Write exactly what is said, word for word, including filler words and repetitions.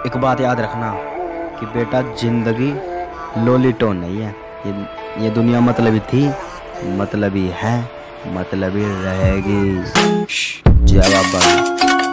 एक बात याद रखना कि बेटा जिंदगी लोलीटोन नहीं है। ये ये दुनिया मतलबी थी, मतलबी है, मतलबी रहेगी। जय बाबा।